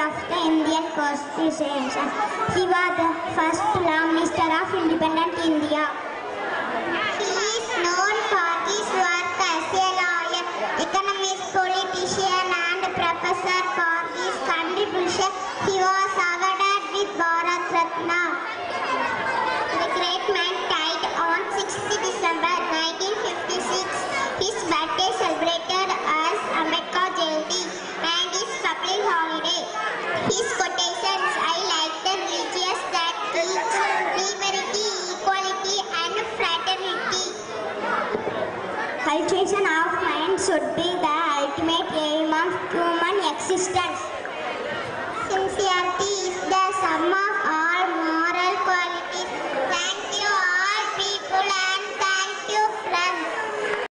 of the Indian Constitution. He was the first Prime Minister of independent India. He is known for his work as a lawyer, economist, politician, and professor. For his contribution, he was awarded with Bharat Ratna. The great man died on 6th December 1956. His birthday celebrated as Ambedkar Jayanti and his public holiday. His quotations highlight the religions that teach liberty, equality, and fraternity. Cultivation of mind should be the ultimate aim of human existence.